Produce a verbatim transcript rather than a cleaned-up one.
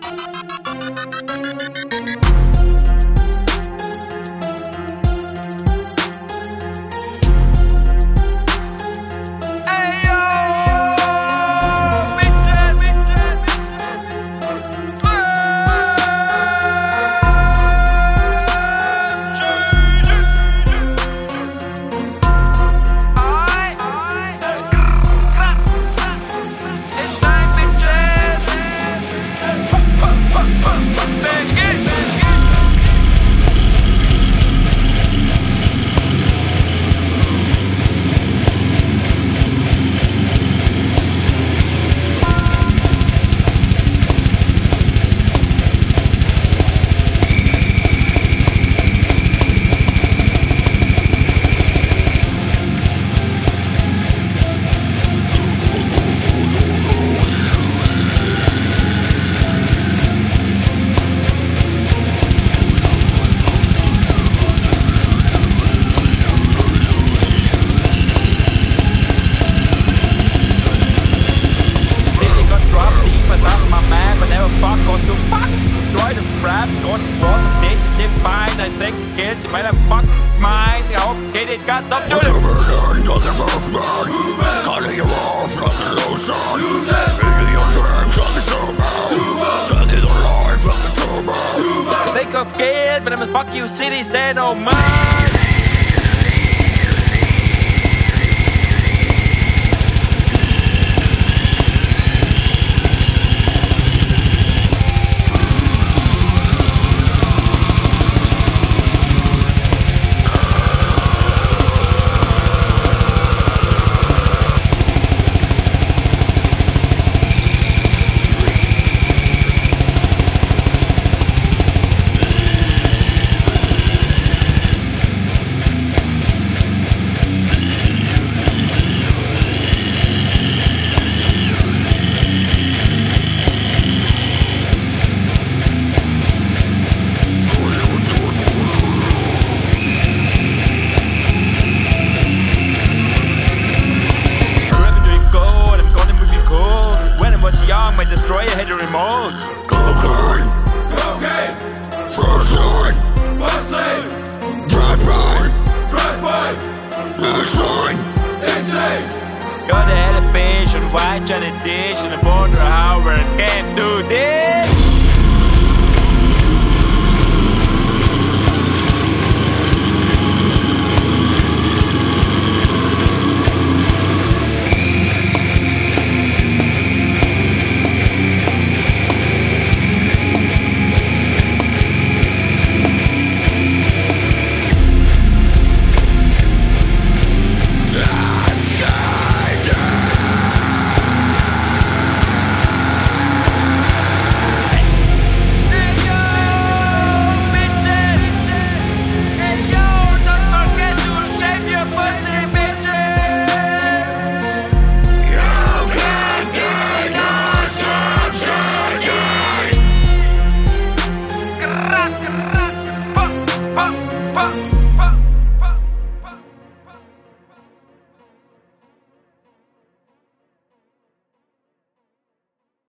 Think of kids, but I'm a fuck you cities, they don't mind. My destroyer had a remote. Cocaine, cocaine, first line, first lane, drive-by, drive-by, insane, insane. Got a elephant, white on a dish, and I wonder how I can do this.